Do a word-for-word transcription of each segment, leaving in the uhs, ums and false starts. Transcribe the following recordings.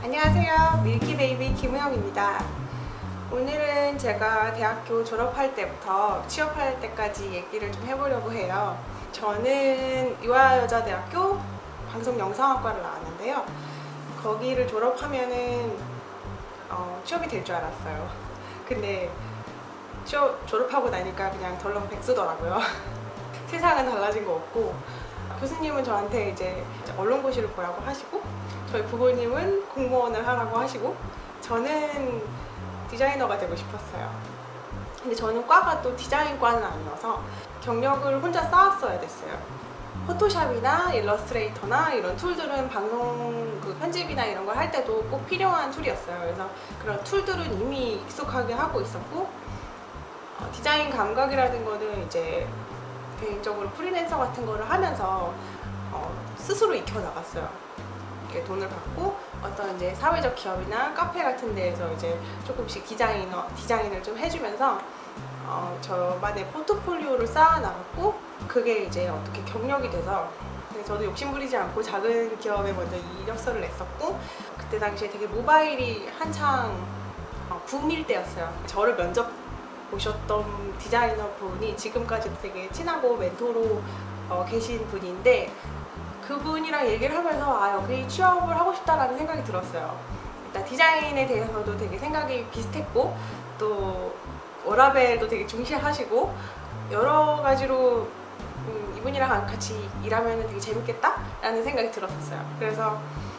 안녕하세요. 밀키베이비 김우영입니다. 오늘은 제가 대학교 졸업할 때부터 취업할 때까지 얘기를 좀 해보려고 해요. 저는 유아여자대학교 방송영상학과를 나왔는데요. 거기를 졸업하면은 어, 취업이 될 줄 알았어요. 근데 취업, 졸업하고 나니까 그냥 덜렁 백수더라고요. 세상은 달라진 거 없고, 교수님은 저한테 이제 언론고시를 보라고 하시고, 저희 부모님은 공무원을 하라고 하시고, 저는 디자이너가 되고 싶었어요. 근데 저는 과가 또 디자인과는 아니어서 경력을 혼자 쌓았어야 됐어요. 포토샵이나 일러스트레이터나 이런 툴들은 방송 그 편집이나 이런 걸 할 때도 꼭 필요한 툴이었어요. 그래서 그런 툴들은 이미 익숙하게 하고 있었고, 어, 디자인 감각이라는 거는 이제 개인적으로 프리랜서 같은 거를 하면서 어, 스스로 익혀나갔어요. 이렇게 돈을 받고 어떤 이제 사회적 기업이나 카페 같은 데에서 이제 조금씩 디자이너, 디자인을 좀 해주면서 어, 저만의 포트폴리오를 쌓아나갔고, 그게 이제 어떻게 경력이 돼서 저도 욕심부리지 않고 작은 기업에 먼저 이력서를 냈었고, 그때 당시에 되게 모바일이 한창 어, 붐일 때였어요. 저를 면접 보셨던 디자이너 분이 지금까지도 되게 친하고 멘토로 어, 계신 분인데, 그분이랑 얘기를 하면서 아, 여기 취업을 하고 싶다라는 생각이 들었어요. 일단 디자인에 대해서도 되게 생각이 비슷했고, 또 워라밸도 되게 중시하시고, 여러 가지로 음, 이분이랑 같이 일하면 되게 재밌겠다? 라는 생각이 들었어요. 그래서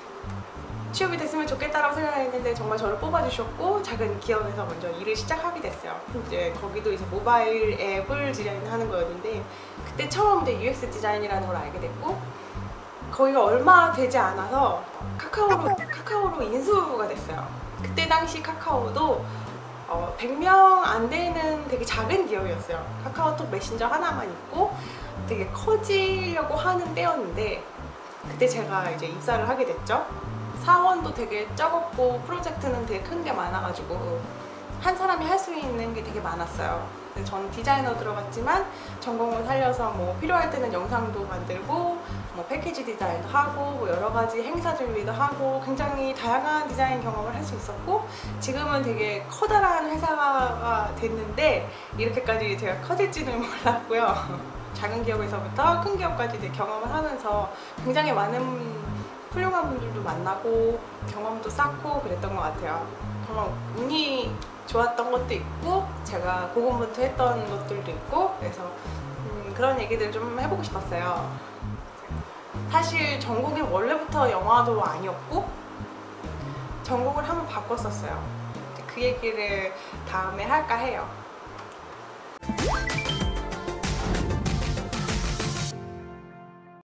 취업이 됐으면 좋겠다라고 생각했는데 정말 저를 뽑아주셨고, 작은 기업에서 먼저 일을 시작하게 됐어요. 이제 거기도 이제 모바일 앱을 디자인하는 거였는데, 그때 처음 이제 유엑스 디자인이라는 걸 알게 됐고, 거기가 얼마 되지 않아서 카카오로, 카카오로 인수가 됐어요. 그때 당시 카카오도 어, 백 명 안 되는 되게 작은 기업이었어요. 카카오톡 메신저 하나만 있고 되게 커지려고 하는 때였는데, 그때 제가 이제 입사를 하게 됐죠. 사원도 되게 적었고 프로젝트는 되게 큰 게 많아가지고 한 사람이 할 수 있는 게 되게 많았어요. 근데 저는 디자이너 들어갔지만 전공을 살려서 뭐 필요할 때는 영상도 만들고, 뭐 패키지 디자인도 하고, 뭐 여러 가지 행사 준비도 하고, 굉장히 다양한 디자인 경험을 할 수 있었고, 지금은 되게 커다란 회사가 됐는데 이렇게까지 제가 커질지는 몰랐고요. 작은 기업에서부터 큰 기업까지 이제 경험을 하면서 굉장히 많은 훌륭한 분들도 만나고 경험도 쌓고 그랬던 것 같아요. 정말 운이 좋았던 것도 있고, 제가 고군분투했던 것들도 있고, 그래서 음, 그런 얘기들 좀 해보고 싶었어요. 사실 전공이 원래부터 영화도 아니었고, 전공을 한번 바꿨었어요. 그 얘기를 다음에 할까 해요.